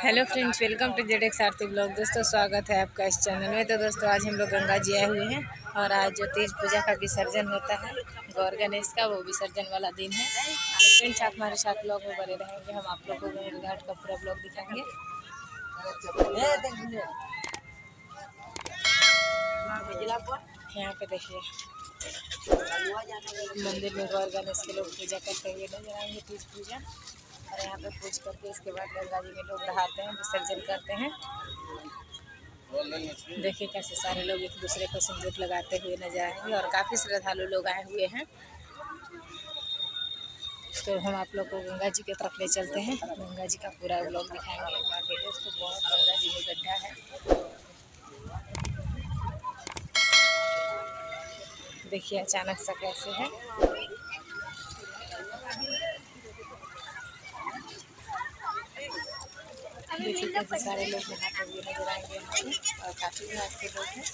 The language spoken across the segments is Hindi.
Hello friends, welcome to Z X Aarti blog. दोस्तों, स्वागत है आपका इस चैनल में। तो दोस्तों, आज हम लोग गंगा जी आए हुए हैं और आज जो तीज पूजा का विसर्जन होता है गौर गणेश का, वो विसर्जन वाला दिन है। तो फ्रेंड्स, आप हमारे साथ ब्लॉग में बने रहेंगे। हम आप लोग को गंगा घाट का पूरा ब्लॉग दिखाएंगे। यहाँ पे देखिए, मंदिर में गौर गणेश के लोग पूजा करते हुए नजर आएंगे, तीज पूजा। और यहाँ पे पूज करके इसके बाद गंगा जी में लोग नहाते हैं, विसर्जन करते हैं। देखिए कैसे सारे लोग एक दूसरे को सिंदूर लगाते हुए नजर आएंगे और काफ़ी श्रद्धालु लोग आए हुए हैं। तो हम आप लोग को गंगा जी की तरफ ले चलते हैं, गंगा जी का पूरा ब्लॉग दिखाएंगे। बाकी दोस्तों, बहुत गंगा जी में गड्ढा है। देखिए अचानक सा कैसे है। देखिए कैसे सारे लोग नहाते हुए नजर आएंगे यहाँ पे और काफ़ी घाट के लोग हैं।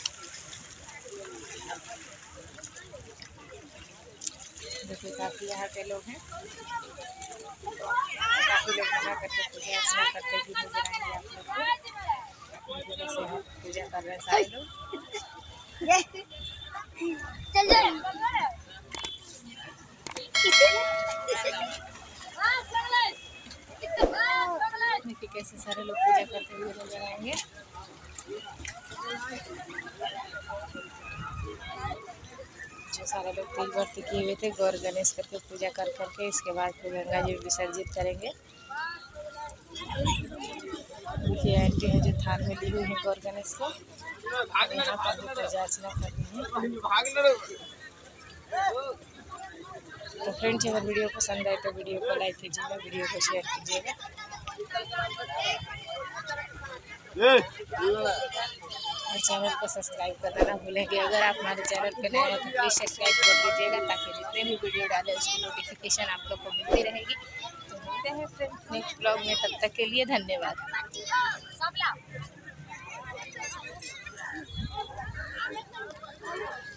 देखिए काफ़ी यहाँ पे लोग हैं, काफ़ी लोग नहा करके पूजा अर्चना करते हुए नजर आएंगे आप लोग को। जैसे यहाँ पूजा कर रहे हैं सारे लोग। देखिए कैसे सारे लोग पूजा करते हुए नजर आएंगे। जो सारे लोग तिल व्रत किए हुए थे, गौर गणेश करके पूजा कर करके इसके बाद फिर गंगा जी विसर्जित करेंगे। देखिए आंटी है जो थाल में ली हुई है गौर गणेश को, यहाँ पर भी पूजा अर्चना करनी है। तो फ्रेंड्स, अगर वीडियो पसंद आए तो वीडियो को लाइक कीजिएगा, वीडियो को शेयर कीजिएगा और चैनल को सब्सक्राइब करना ना भूलेंगे। अगर आप हमारे चैनल पे नए हैं तो प्लीज़ सब्सक्राइब कर दीजिएगा, ताकि जितने भी वीडियो डालें उसकी नोटिफिकेशन आप लोग को मिलती रहेगी। तो मिलते हैं फ्रेंड्स नेक्स्ट ब्लॉग में, तब तक के लिए धन्यवाद।